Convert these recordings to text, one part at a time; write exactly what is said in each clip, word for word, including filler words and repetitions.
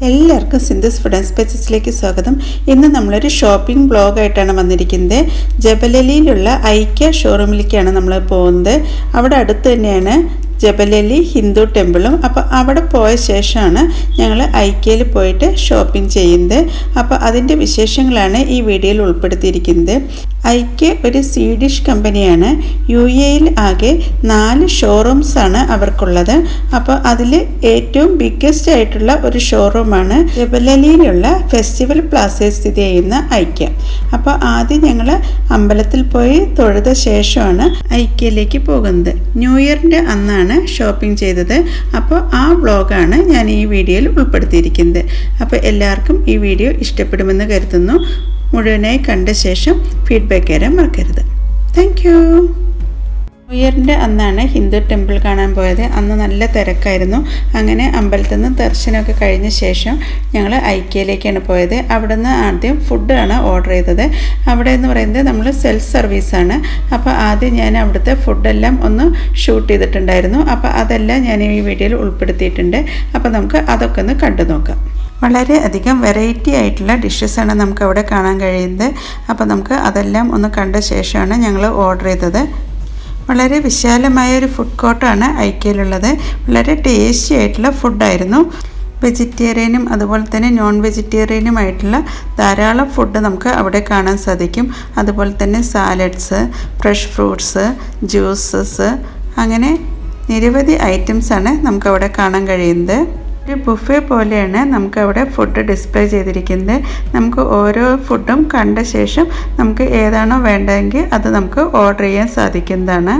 എല്ലാവർക്കും Sindhu's food and സ്പൈസസിലേക്ക് സ്വാഗതം. ഇന്ന് നമ്മളൊരു ഷോപ്പിംഗ് ബ്ലോഗായിട്ടാണ് വന്നിരിക്കുന്നത്. ജബലലിയിലുള്ള ഐക്യ ഷോറൂമിലേക്കാണ് നമ്മൾ പോകുന്നത്. അവിടെ അടുത്ത് തന്നെയാണ് ജബലലി ഹിന്ദു ടെമ്പിളും. അപ്പോൾ അവിടെ പോയ ശേഷമാണ് ഞങ്ങൾ ഐക്യയിൽ പോയിട്ട് ഷോപ്പിംഗ് ചെയ്യുന്നത്. അപ്പോൾ അതിൻ്റെ വിശേഷങ്ങളാണ് ഈ വീഡിയോയിൽ ഉൾപ്പെടുത്തിയിരിക്കുന്നത്. ഐക്യ ഒരു സ്വീഡിഷ് കമ്പനിയാണ്. യു എയിൽ ആകെ നാല് ഷോറൂംസാണ് അവർക്കുള്ളത്. അപ്പോൾ അതിൽ ഏറ്റവും ബിഗ്ഗസ്റ്റ് ആയിട്ടുള്ള ഒരു ഷോറൂമാണ് ജബലലിയിലുള്ള ഫെസ്റ്റിവൽ പ്ലാസയിൽ സ്ഥിതി ചെയ്യുന്ന ഐക്യ. അപ്പോൾ ആദ്യം ഞങ്ങൾ അമ്പലത്തിൽ പോയി തൊഴുത ശേഷമാണ് ഐക്യയിലേക്ക് പോകുന്നത്. ന്യൂ ഇയറിൻ്റെ അന്നാണ് ഷോപ്പിംഗ് ചെയ്തത്. അപ്പോൾ ആ വ്ളോഗാണ് ഞാൻ ഈ വീഡിയോയിൽ ഉൾപ്പെടുത്തിയിരിക്കുന്നത്. അപ്പോൾ എല്ലാവർക്കും ഈ വീഡിയോ ഇഷ്ടപ്പെടുമെന്ന് കരുതുന്നു. മുഴുവനായി കണ്ട ശേഷം ഫീഡ്ബാക്ക് തരാൻ മറക്കരുത്. Thank you. ന്യൂ ഇയറിൻ്റെ അന്നാണ് ഹിന്ദു ടെമ്പിൾ കാണാൻ പോയത്. അന്ന് നല്ല തിരക്കായിരുന്നു. അങ്ങനെ അമ്പലത്തിൽ നിന്ന് ദർശനമൊക്കെ കഴിഞ്ഞ ശേഷം ഞങ്ങൾ ഐക്യയിലേക്കാണ് പോയത്. അവിടെ നിന്ന് ആദ്യം ഫുഡാണ് ഓർഡർ ചെയ്തത്. അവിടെ എന്ന് പറയുന്നത് നമ്മൾ സെൽഫ് സർവീസാണ്. അപ്പോൾ ആദ്യം ഞാൻ അവിടുത്തെ ഫുഡെല്ലാം ഒന്ന് ഷൂട്ട് ചെയ്തിട്ടുണ്ടായിരുന്നു. അപ്പോൾ അതെല്ലാം ഞാൻ ഈ വീഡിയോയിൽ ഉൾപ്പെടുത്തിയിട്ടുണ്ട്. അപ്പോൾ നമുക്ക് അതൊക്കെ ഒന്ന് കണ്ടു നോക്കാം. വളരെ അധികം വെറൈറ്റി ആയിട്ടുള്ള ഡിഷസാണ് നമുക്ക് അവിടെ കാണാൻ കഴിയുന്നത്. അപ്പോൾ നമുക്ക് അതെല്ലാം ഒന്ന് കണ്ട ശേഷമാണ് ഞങ്ങൾ ഓർഡർ ചെയ്തത്. വളരെ വിശാലമായ ഒരു ഫുഡ് കോർട്ടാണ് ഐക്യയിലുള്ളത്. വളരെ ടേസ്റ്റി ആയിട്ടുള്ള ഫുഡായിരുന്നു. വെജിറ്റേറിയനും അതുപോലെ തന്നെ നോൺ വെജിറ്റേറിയനുമായിട്ടുള്ള ധാരാളം ഫുഡ് നമുക്ക് അവിടെ കാണാൻ സാധിക്കും. അതുപോലെ തന്നെ സാലഡ്സ്, ഫ്രഷ് ഫ്രൂട്ട്സ്, ജ്യൂസസ്, അങ്ങനെ നിരവധി ഐറ്റംസാണ് നമുക്കവിടെ കാണാൻ കഴിയുന്നത്. ഒരു ബുഫേ പോലെയാണ് നമുക്കവിടെ ഫുഡ് ഡിസ്പ്ലേ ചെയ്തിരിക്കുന്നത്. നമുക്ക് ഓരോ ഫുഡും കണ്ട ശേഷം നമുക്ക് ഏതാണോ വേണ്ടതെങ്കിൽ അത് നമുക്ക് ഓർഡർ ചെയ്യാൻ സാധിക്കുന്നതാണ്.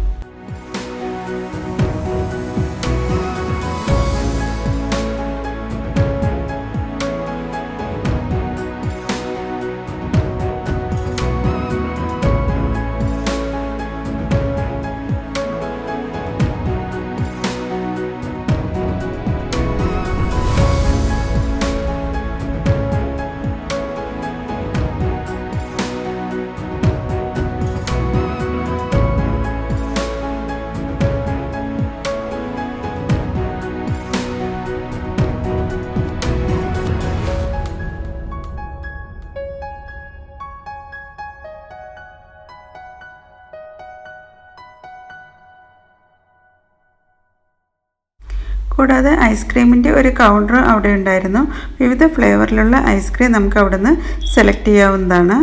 കൂടാതെ ഐസ്ക്രീമിൻ്റെ ഒരു കൗണ്ടർ അവിടെ ഉണ്ടായിരുന്നു. വിവിധ ഫ്ലേവറിലുള്ള ഐസ്ക്രീം നമുക്ക് അവിടെ നിന്ന് സെലക്ട് ചെയ്യാവുന്നതാണ്.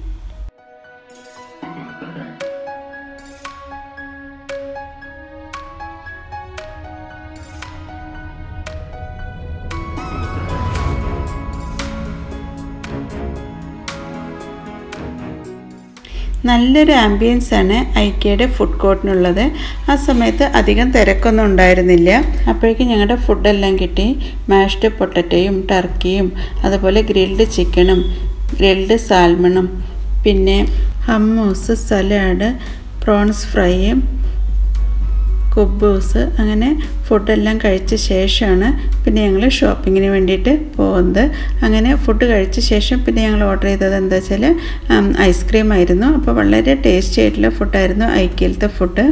നല്ലൊരു ആംബിയൻസ് ആണ് ഐക്യയുടെ ഫുഡ് കോർട്ടിനുള്ളത്. ആ സമയത്ത് അധികം തിരക്കൊന്നും ഉണ്ടായിരുന്നില്ല. അപ്പോഴേക്കും ഞങ്ങളുടെ ഫുഡെല്ലാം കിട്ടി. മാഷ്ഡ് പൊട്ടറ്റയും ടർക്കിയും അതുപോലെ ഗ്രിൽഡ് ചിക്കനും ഗ്രിൽഡ് സാൽമണും പിന്നെ ഹമ്മൂസ്, സലാഡ്, പ്രോൺസ് ഫ്രൈയും കുബൂസ്, അങ്ങനെ ഫുഡെല്ലാം കഴിച്ച ശേഷമാണ് പിന്നെ ഞങ്ങൾ ഷോപ്പിങ്ങിന് വേണ്ടിയിട്ട് പോകുന്നത്. അങ്ങനെ ഫുഡ് കഴിച്ച ശേഷം പിന്നെ ഞങ്ങൾ ഓർഡർ ചെയ്തത് എന്താ വെച്ചാൽ ഐസ്ക്രീം ആയിരുന്നു. അപ്പോൾ വളരെ ടേസ്റ്റി ആയിട്ടുള്ള ഫുഡായിരുന്നു ഐക്യയിലത്തെ ഫുഡ്.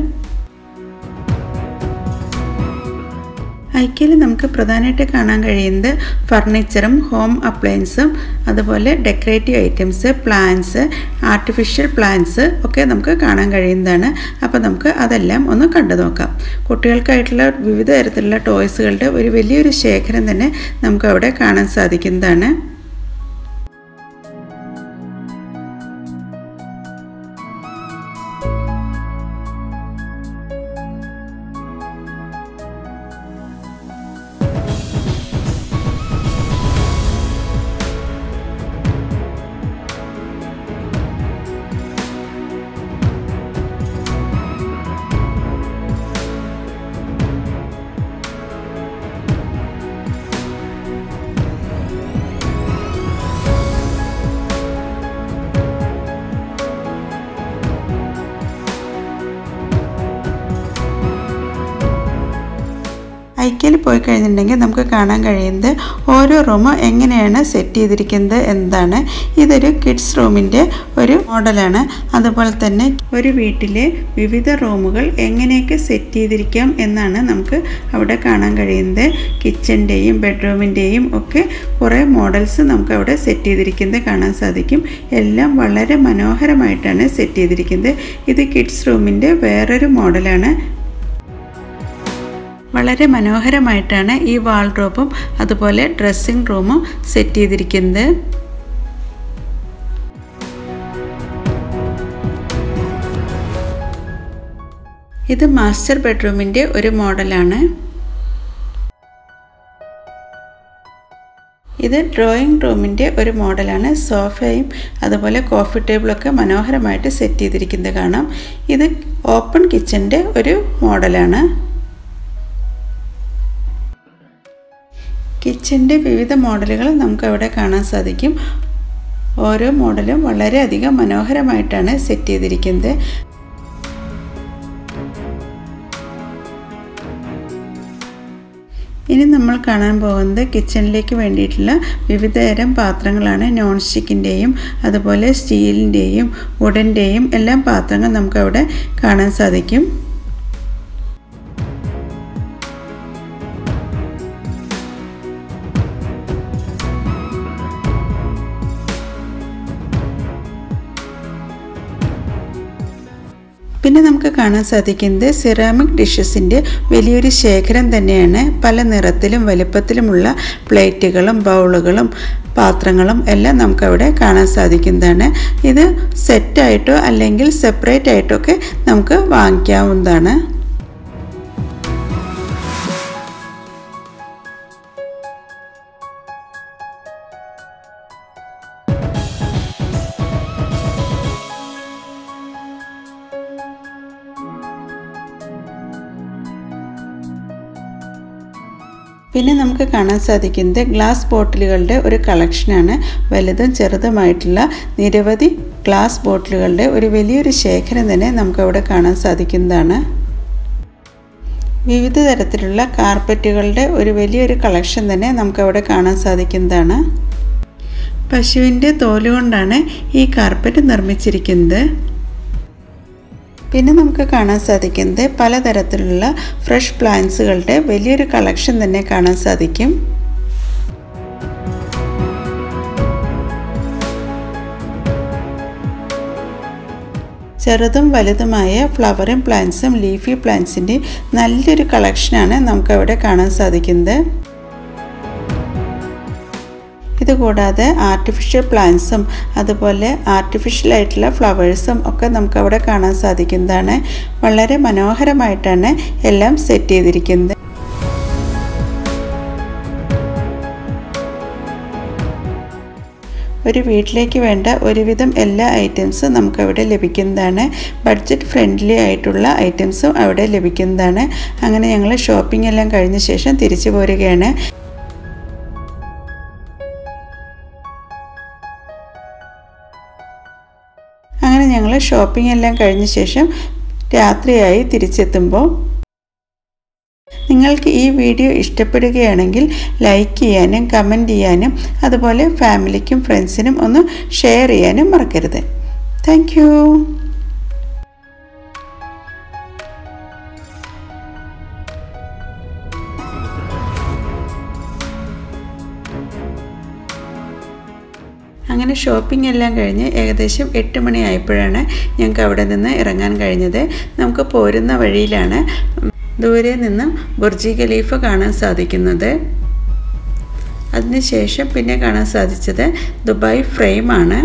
ഐക്യയിൽ നമുക്ക് പ്രധാനമായിട്ട് കാണാൻ കഴിയുന്നത് ഫർണിച്ചറും ഹോം അപ്ലയൻസും അതുപോലെ decorative items, plants, artificial plants ഒക്കെ നമുക്ക് കാണാൻ കഴിയുന്നതാണ്. അപ്പോൾ നമുക്ക് അതെല്ലാം ഒന്ന് കണ്ടു നോക്കാം. കുട്ടികൾക്കായിട്ടുള്ള വിവിധ തരത്തിലുള്ള ടോയ്സുകളുടെ ഒരു വലിയൊരു ശേഖരം തന്നെ നമുക്ക് അവിടെ കാണാൻ സാധിക്കുന്നതാണ്. ഐക്യയിൽ പോയി കഴിഞ്ഞിട്ടുണ്ടെങ്കിൽ നമുക്ക് കാണാൻ കഴിയുന്നത് ഓരോ റൂമും എങ്ങനെയാണ് സെറ്റ് ചെയ്തിരിക്കുന്നത് എന്നതാണ്. ഇതൊരു കിഡ്സ് റൂമിൻ്റെ ഒരു മോഡലാണ്. അതുപോലെ തന്നെ ഒരു വീട്ടിലെ വിവിധ റൂമുകൾ എങ്ങനെയൊക്കെ സെറ്റ് ചെയ്തിരിക്കാം എന്നാണ് നമുക്ക് അവിടെ കാണാൻ കഴിയുന്നത്. കിച്ചൻ്റെയും ബെഡ്റൂമിൻ്റെയും ഒക്കെ കുറേ മോഡൽസ് നമുക്ക് അവിടെ സെറ്റ് ചെയ്തിരിക്കുന്നത് കാണാൻ സാധിക്കും. എല്ലാം വളരെ മനോഹരമായിട്ടാണ് സെറ്റ് ചെയ്തിരിക്കുന്നത്. ഇത് കിഡ്സ് റൂമിൻ്റെ വേറൊരു മോഡലാണ്. വളരെ മനോഹരമായിട്ടാണ് ഈ വാൾഡ്രോബും അതുപോലെ ഡ്രസ്സിംഗ് റൂമും സെറ്റ് ചെയ്തിരിക്കുന്നത്. ഇത് മാസ്റ്റർ ബെഡ്റൂമിൻ്റെ ഒരു മോഡലാണ്. ഇത് ഡ്രോയിങ് റൂമിൻ്റെ ഒരു മോഡലാണ്. സോഫയും അതുപോലെ കോഫി ടേബിളൊക്കെ മനോഹരമായിട്ട് സെറ്റ് ചെയ്തിരിക്കുന്നത് കാണാം. ഇത് ഓപ്പൺ കിച്ചൻ്റെ ഒരു മോഡലാണ്. കിച്ചൻ്റെ വിവിധ മോഡലുകൾ നമുക്കവിടെ കാണാൻ സാധിക്കും. ഓരോ മോഡലും വളരെയധികം മനോഹരമായിട്ടാണ് സെറ്റ് ചെയ്തിരിക്കുന്നത്. ഇനി നമ്മൾ കാണാൻ പോകുന്നത് കിച്ചണിലേക്ക് വേണ്ടിയിട്ടുള്ള വിവിധതരം പാത്രങ്ങളാണ്. നോൺ സ്റ്റിക്കിൻ്റെയും അതുപോലെ സ്റ്റീലിൻ്റെയും വുഡൻ്റെയും എല്ലാം പാത്രങ്ങൾ നമുക്കവിടെ കാണാൻ സാധിക്കും. പിന്നെ നമുക്ക് കാണാൻ സാധിക്കുന്നത് സിറാമിക് ഡിഷസിൻ്റെ വലിയൊരു ശേഖരം തന്നെയാണ്. പല നിറത്തിലും വലുപ്പത്തിലുമുള്ള പ്ലേറ്റുകളും ബൗളുകളും പാത്രങ്ങളും എല്ലാം നമുക്കവിടെ കാണാൻ സാധിക്കുന്നതാണ്. ഇത് സെറ്റായിട്ടോ അല്ലെങ്കിൽ സെപ്പറേറ്റ് ആയിട്ടോ ഒക്കെ നമുക്ക് വാങ്ങിക്കാവുന്നതാണ്. പിന്നെ നമുക്ക് കാണാൻ സാധിക്കുന്നത് ഗ്ലാസ് ബോട്ടിലുകളുടെ ഒരു കളക്ഷനാണ്. വലുതും ചെറുതുമായിട്ടുള്ള നിരവധി ഗ്ലാസ് ബോട്ടിലുകളുടെ ഒരു വലിയൊരു ശേഖരം തന്നെ നമുക്കവിടെ കാണാൻ സാധിക്കുന്നതാണ്. വിവിധ തരത്തിലുള്ള കാർപ്പറ്റുകളുടെ ഒരു വലിയൊരു കളക്ഷൻ തന്നെ നമുക്കവിടെ കാണാൻ സാധിക്കുന്നതാണ്. പശുവിൻ്റെ തോലുകൊണ്ടാണ് ഈ കാർപ്പറ്റ് നിർമ്മിച്ചിരിക്കുന്നത്. പിന്നെ നമുക്ക് കാണാൻ സാധിക്കുന്നത് പലതരത്തിലുള്ള ഫ്രഷ് പ്ലാന്റ്സുകളുടെ വലിയൊരു കളക്ഷൻ തന്നെ കാണാൻ സാധിക്കും. ചെറുതും വലുതുമായ ഫ്ലവറിംഗ് പ്ലാന്റ്സും ലീഫി പ്ലാന്റ്സിൻ്റെ നല്ലൊരു കളക്ഷനാണ് നമുക്കവിടെ കാണാൻ സാധിക്കുന്നത്. ഇതുകൂടാതെ ആർട്ടിഫിഷ്യൽ പ്ലാന്റ്സും അതുപോലെ ആർട്ടിഫിഷ്യലായിട്ടുള്ള ഫ്ലവേഴ്സും ഒക്കെ നമുക്കവിടെ കാണാൻ സാധിക്കുന്നതാണ്. വളരെ മനോഹരമായിട്ടാണ് എല്ലാം സെറ്റ് ചെയ്തിരിക്കുന്നത്. ഒരു വീട്ടിലേക്ക് വേണ്ട ഒരുവിധം എല്ലാ ഐറ്റംസും നമുക്കവിടെ ലഭിക്കുന്നതാണ്. ബഡ്ജറ്റ് ഫ്രണ്ട്ലി ആയിട്ടുള്ള ഐറ്റംസും അവിടെ ലഭിക്കുന്നതാണ്. അങ്ങനെ ഞങ്ങൾ ഷോപ്പിംഗ് എല്ലാം കഴിഞ്ഞ ശേഷം തിരിച്ചു പോരുകയാണ്. അങ്ങനെ ഞങ്ങൾ ഷോപ്പിംഗ് എല്ലാം കഴിഞ്ഞ ശേഷം രാത്രിയായി തിരിച്ചെത്തുമ്പോൾ നിങ്ങൾക്ക് ഈ വീഡിയോ ഇഷ്ടപ്പെടുകയാണെങ്കിൽ ലൈക്ക് ചെയ്യാനും കമൻറ്റ് ചെയ്യാനും അതുപോലെ ഫാമിലിക്കും ഫ്രണ്ട്സിനും ഒന്ന് ഷെയർ ചെയ്യാനും മറക്കരുത്. Thank you. അങ്ങനെ ഷോപ്പിംഗ് എല്ലാം കഴിഞ്ഞ് ഏകദേശം എട്ട് മണി ആയപ്പോഴാണ് ഞങ്ങൾക്ക് അവിടെ നിന്ന് ഇറങ്ങാൻ കഴിഞ്ഞത്. നമുക്ക് പോരുന്ന വഴിയിലാണ് ദൂരെ നിന്നും ബുർജ് ഖലീഫ കാണാൻ സാധിക്കുന്നത്. അതിനുശേഷം പിന്നെ കാണാൻ സാധിച്ചത് ദുബായ് ഫ്രെയിമാണ്.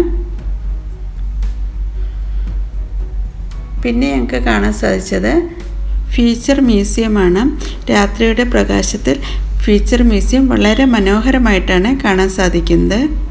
പിന്നെ ഞങ്ങൾക്ക് കാണാൻ സാധിച്ചത് ഫീച്ചർ മ്യൂസിയമാണ്. രാത്രിയുടെ പ്രകാശത്തിൽ ഫീച്ചർ മ്യൂസിയം വളരെ മനോഹരമായിട്ടാണ് കാണാൻ സാധിക്കുന്നത്.